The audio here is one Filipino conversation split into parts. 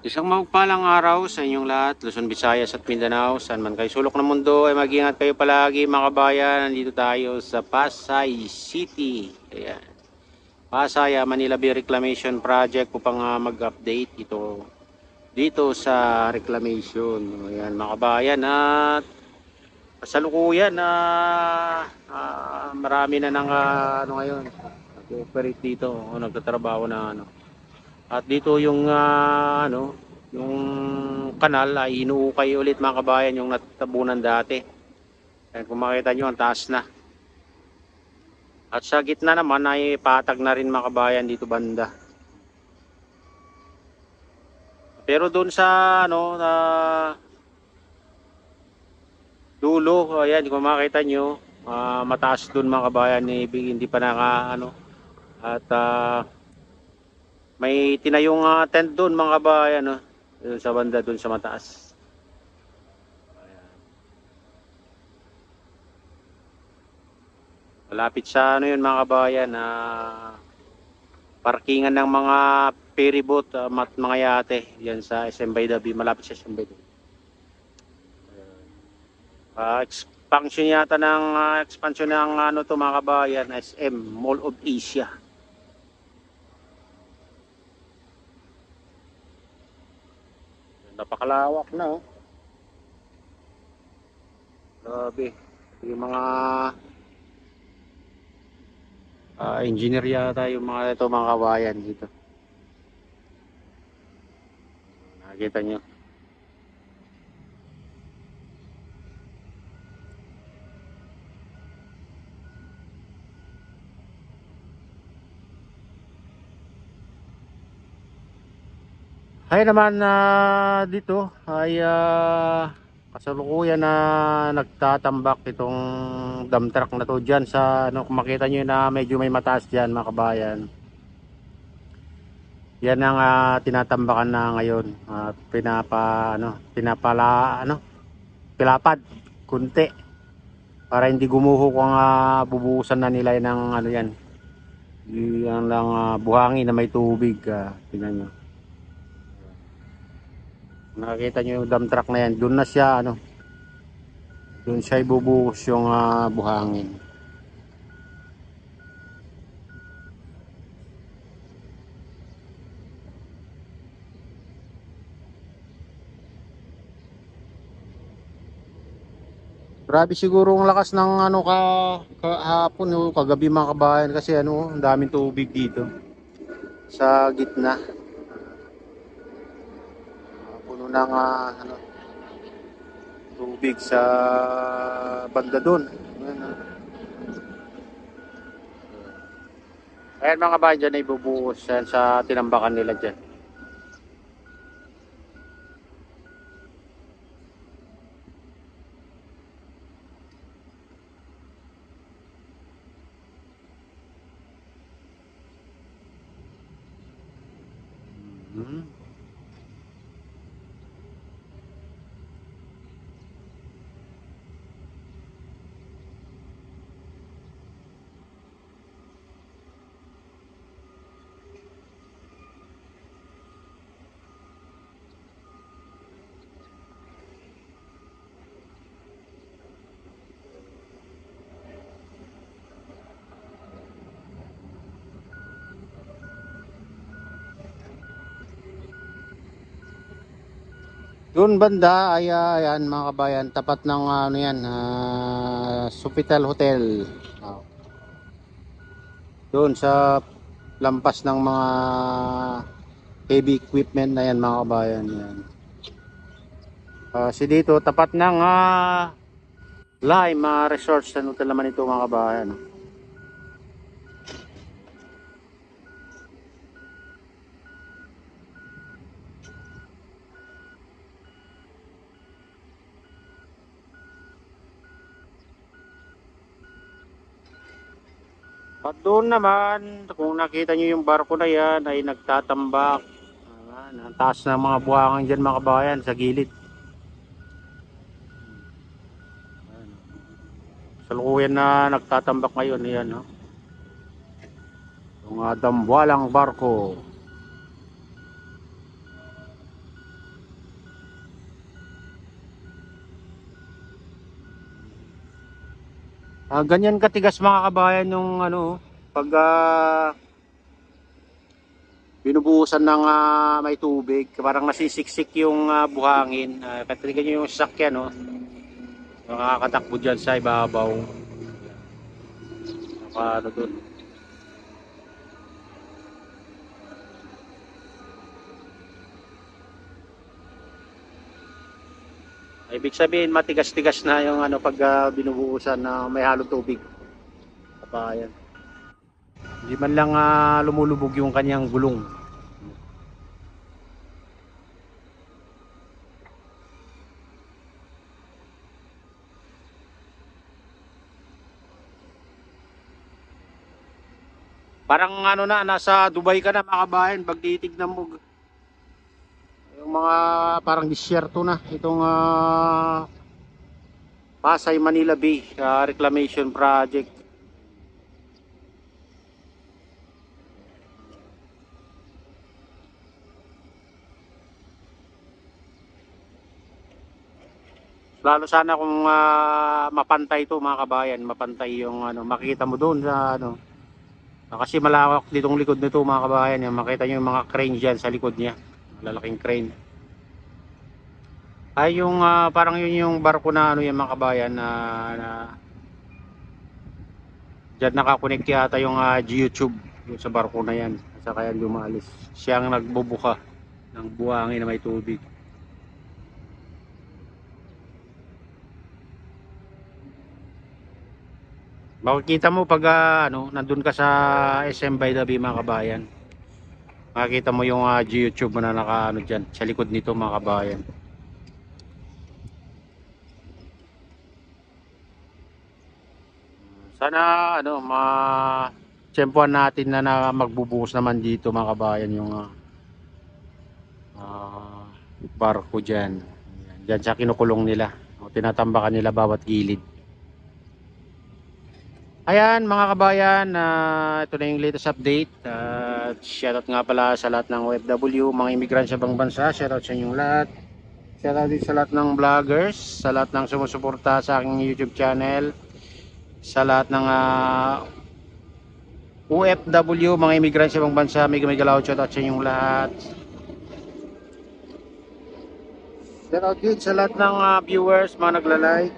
Isang mapagpalang araw sa inyong lahat, Luzon, Visayas at Mindanao. Saan man kayo sulok ng mundo ay mag-ingat kayo palagi mga kabayan. Nandito tayo sa Pasay City. Ayan. Pasay Manila Bay Reclamation Project upang mag-update ito dito sa reclamation. Ayan mga kabayan, at kasalukuyan na marami na ng ano ngayon nag-operate dito o nagtatrabaho na ano. At dito yung yung kanal ay inuukay ulit mga kabayan, yung natabunan dati. Ayan, kung makita nyo ang taas na. At sa gitna naman ay patag na rin mga kabayan dito banda. Pero doon sa na dulo, ayan kung makita nyo, mataas doon mga kabayan, hindi pa naka at may tinayong tent doon mga kabayan, no? Doon sa banda, doon sa mataas. Malapit sa yun mga kabayan, parkingan ng mga ferry boat, mga yate yan sa SM Baydabi, malapit sa SM Baydabi. Expansion ng to mga kabayan, SM Mall of Asia. Napakalawak na, oh. Grabe. Yung mga engineer yata yung mga ito mga kabayan dito. Nakikita nyo. Ay naman dito ay kasalukuyan na nagtatambak itong dump truck na to dyan sa kung makita nyo na medyo may mataas dyan mga kabayan. Yan ang tinatambakan na ngayon at pilapad kunti para hindi gumuho kung bubuhusan na nila ng yan. Yan lang buhangin na may tubig, tingnan nyo. Nakikita nyo yung dump truck na yan, doon na siya doon siya ibubuhos yung buhangin. Grabe siguro ang lakas ng kahapon, kagabi mga kabayan, kasi ang daming tubig dito sa gitna. Puno ng tubig sa banda doon. Ayan mga kabayan, dyan ay ibubuhos yan sa tinambakan nila dyan. Doon banda ay ayan mga kabayan, tapat ng Sofitel Hotel. Doon sa lampas ng mga heavy equipment na yan mga kabayan yan. Si dito tapat ng Lime Resorts na hotel naman ito mga kabayan. At doon naman, kung nakita nyo yung barko na yan, ay nagtatambak. Ang taas ng mga buhangin dyan mga kabayan sa gilid. Salukuyan na nagtatambak ngayon. Yan, no? Yung dambuhalang barko. Ganyan katigas mga kabayan yung ano, pag binubuhusan ng may tubig, parang nasisiksik yung buhangin. Katigan nyo yung sasakyan, no? Makakatakbo dyan sa ibabaw. Ano dun. Ibig sabihin matigas-tigas na yung ano pag binubuhusan na may halong tubig. Kabayan. Hindi man lang lumulubog yung kanyang gulong. Parang ano na, nasa Dubai ka na mga kabayan, pag titignan mo yung mga parang disyerto na itong Pasay Manila Bay Reclamation Project. Lalo sana kung mapantay to mga kabayan, mapantay yung ano, makikita mo doon sa ano. Kasi malawak ditong likod nito mga kabayan, yung makita nyo yung mga crane dyan sa likod niya. Malalaking crane. Ay yung parang yun yung barko na ano yung mga kabayan na dyan nakakonect yata yung YouTube yung sa barko na yan. Sa kaya lumalis. Siya ang nagbubuka ng buhangin na may tubig. Makikita mo pag ano, nandun ka sa SM by the Bay mga kabayan. Makikita mo yung YouTube mo na naka ano dyan, sa likod nito mga kabayan. Sana ano tsempuhan natin na magbubuhos naman dito mga kabayan yung barko dyan. Dyan sa kinukulong nila. O, tinatambakan nila bawat gilid. Ayan mga kabayan, ito na yung latest update. Shoutout nga pala sa lahat ng OFW, mga immigrant sa ibang bansa. Shoutout sa inyong lahat. Shoutout din sa lahat ng vloggers, sa lahat ng sumusuporta sa aking YouTube channel, sa lahat ng OFW, mga immigrant sa ibang bansa. Mega galaw, shoutout sa inyong lahat. Shoutout din sa lahat ng viewers, mga nagla-like.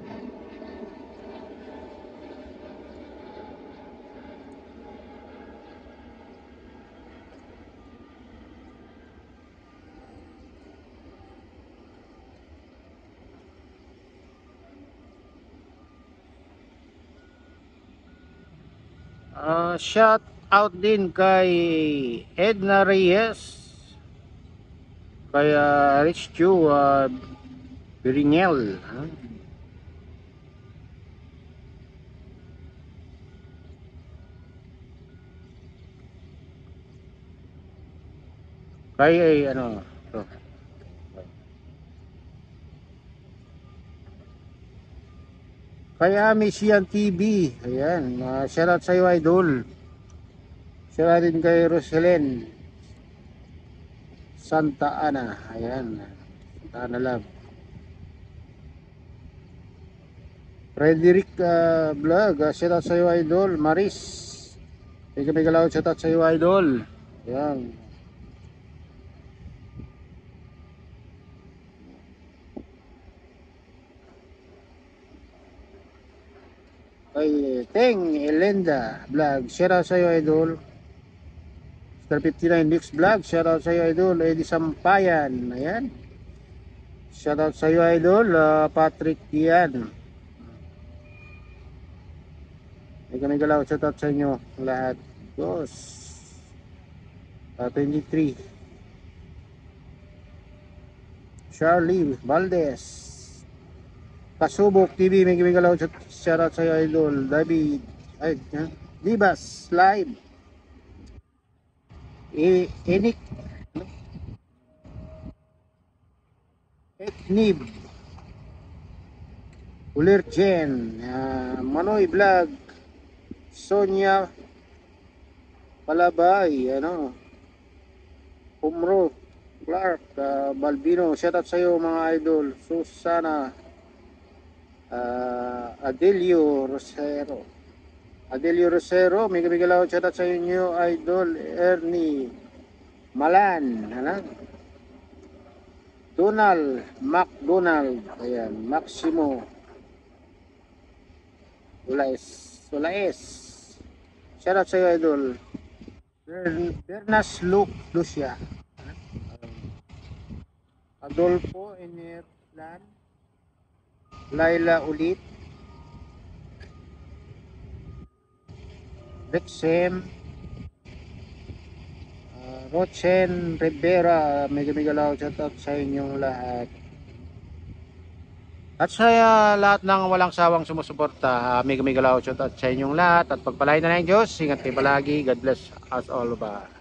Shout out din kay Edna Reyes, kay Rich Chu Biringel, kay ano to, kay Amisian TV. Ayan, shout out sa iyo idol. Shout out din kay Roselen Santa Ana. Ayan, Santa Ana Love. Frederick Vlog, shout out sa iyo idol. Maris, may galaw, shout out sa iyo idol. Ayan. Kay Teng Elenda Vlog, shout out sa iyo idol. Star 59 Mix Vlog, shout out sa iyo idol. Eddie Sampayan, ayan. Shout out sa iyo idol, Patrick Dian. May galaw, shout out sa inyo lahat. Boss 23 Charlie Valdez, Kasubok TV, may galaw, shout out sa iyo idol. David ay Libas Live, Enik Eknib Ulergen, Manoy Vlog, Sonia Palabay, Umro Clark, Balbino, shout out sa iyo mga idol. Susana Adelio Rosero. Adelio Rosero, may galaw chat sa inyo, Idol Ernie Malan, ano? Donald, McDonald, ayan, Maximo, Sulaes. Shout out sa iyo, Idol. Bernas Lucia, Adolfo Enerlan, Laila Ulit, Rexem, Rochen Rivera, mega galaw shout out sa inyong lahat. At sa lahat ng walang sawang sumusuporta, mega galaw shout out sa inyong lahat at pagpalain na ng Diyos. Ingat kayo palagi. God bless us all ba.